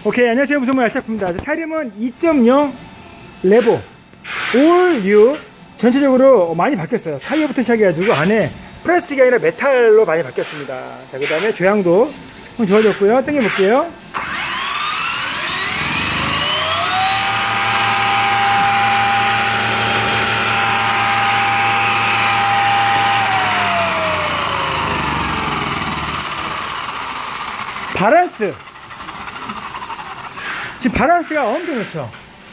오케이, 안녕하세요. 무서운 아시아프입니다. 차림은 2.0 레보 올 뉴. 전체적으로 많이 바뀌었어요. 타이어부터 시작해가지고 안에 플라스틱이 아니라 메탈로 많이 바뀌었습니다. 자, 그 다음에 조향도 좀 좋아졌고요. 당겨볼게요. 바란스, 지금 바란스가 엄청 좋죠.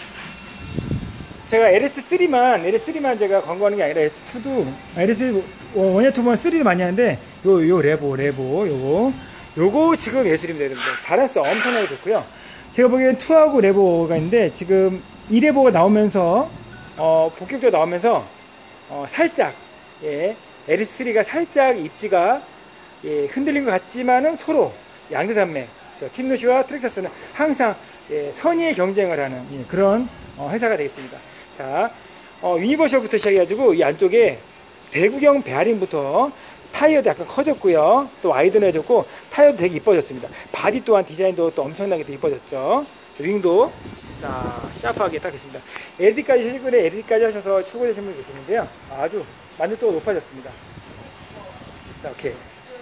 제가 LS3만 제가 광고하는 게 아니라 S2도, LS1, 2만 3도 많이 하는데 요 레보 요거 지금 예술입니다, 여러분들. 바란스 엄청나게 좋고요. 제가 보기엔 2하고 레보가 있는데 지금 이 레보가 나오면서 본격적으로 나오면서 살짝, 예, LS3가 살짝 입지가, 예, 흔들린 것 같지만은 서로 양대산맥, 팀노시와 트랙사스는 항상, 예, 선의의 경쟁을 하는, 예, 그런 회사가 되겠습니다. 자, 유니버셜부터 시작해가지고 이 안쪽에 배구경 베어링부터 타이어도 약간 커졌고요. 또 와이드너해졌고 타이어도 되게 이뻐졌습니다. 바디 또한 디자인도 또 엄청나게 또 이뻐졌죠. 윙도 자 샤프하게 딱 됐습니다. LED까지, 최근에 LED까지 하셔서 출고되신 분이 계시는데요. 아주 만족도가 높아졌습니다. 자, 오케이.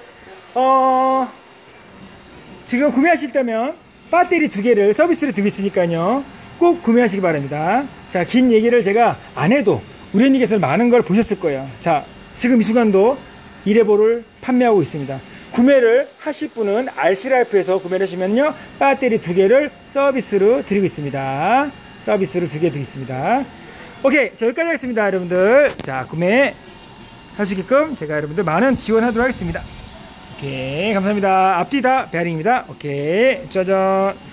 지금 구매하실 때면 배터리 2개를 서비스로 두고 있으니까요, 꼭 구매하시기 바랍니다. 자, 긴 얘기를 제가 안 해도 우리 언니께서 많은 걸 보셨을 거예요. 자, 지금 이 순간도 이 레보를 판매하고 있습니다. 구매를 하실 분은 RC라이프에서 구매를 하시면요, 배터리 2개를 서비스로 드리고 있습니다. 서비스를 2개 드리고 있습니다. 오케이, 자, 여기까지 하겠습니다, 여러분들. 자, 구매 하시게끔 제가 여러분들 많은 지원하도록 하겠습니다. 오케이, 감사합니다. 앞뒤 다 베어링입니다. 오케이, 짜잔.